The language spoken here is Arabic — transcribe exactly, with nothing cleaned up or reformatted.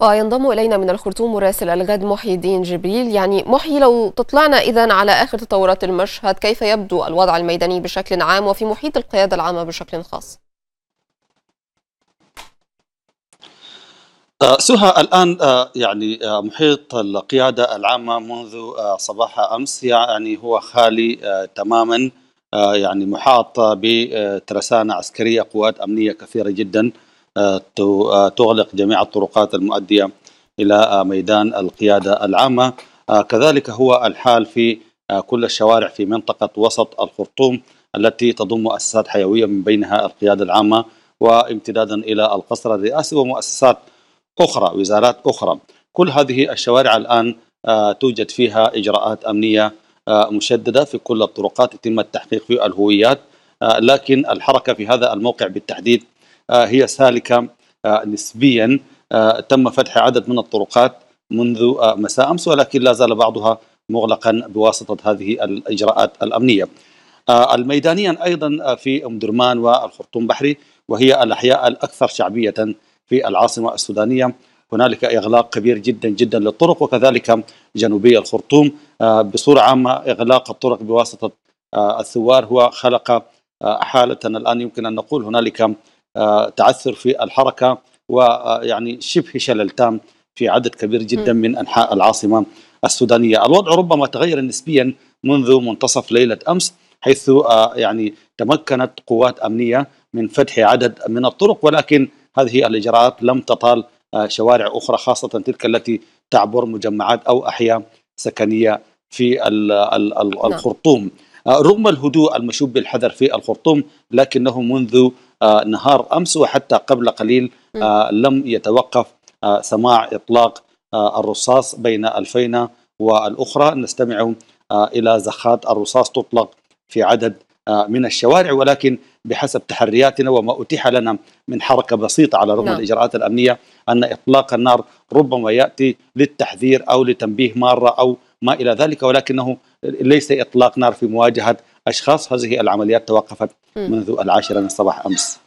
وينضم إلينا من الخرطوم مراسل الغد محي الدين جبريل. يعني محي، لو تطلعنا إذن على آخر تطورات المشهد، كيف يبدو الوضع الميداني بشكل عام وفي محيط القيادة العامة بشكل خاص؟ سهى، الآن يعني محيط القيادة العامة منذ صباح أمس يعني هو خالي تماما، يعني محاط بترسانة عسكرية، قوات أمنية كثيرة جدا تغلق جميع الطرقات المؤدية إلى ميدان القيادة العامة. كذلك هو الحال في كل الشوارع في منطقة وسط الخرطوم التي تضم مؤسسات حيوية من بينها القيادة العامة، وامتدادا إلى القصر الرئاسي ومؤسسات أخرى، وزارات أخرى. كل هذه الشوارع الآن توجد فيها إجراءات أمنية مشددة في كل الطرقات، يتم التحقيق في الهويات، لكن الحركة في هذا الموقع بالتحديد هي سالكة نسبيا. تم فتح عدد من الطرقات منذ مساء أمس، ولكن لا زال بعضها مغلقا بواسطة هذه الإجراءات الأمنية. الميدانيا أيضا في أم درمان والخرطوم بحري، وهي الأحياء الأكثر شعبية في العاصمة السودانية، هنالك إغلاق كبير جدا جدا للطرق، وكذلك جنوبي الخرطوم. بصورة عامة إغلاق الطرق بواسطة الثوار هو خلق حالة الآن يمكن أن نقول هنالك تعثر في الحركة، ويعني شبه شلل تام في عدد كبير جدا من أنحاء العاصمة السودانية. الوضع ربما تغير نسبيا منذ منتصف ليلة أمس، حيث يعني تمكنت قوات أمنية من فتح عدد من الطرق، ولكن هذه الإجراءات لم تطال شوارع أخرى، خاصة تلك التي تعبر مجمعات أو أحياء سكنية في الخرطوم. رغم الهدوء المشوب بالحذر في الخرطوم، لكنه منذ نهار أمس وحتى قبل قليل لم يتوقف سماع إطلاق الرصاص بين الفينة والأخرى. نستمع إلى زخات الرصاص تطلق في عدد من الشوارع، ولكن بحسب تحرياتنا وما أتيح لنا من حركة بسيطة على رغم نعم. الإجراءات الأمنية، أن إطلاق النار ربما يأتي للتحذير أو لتنبيه مارة أو ما إلى ذلك، ولكنه ليس إطلاق نار في مواجهة أشخاص. هذه العمليات توقفت منذ العاشرة من صباح أمس.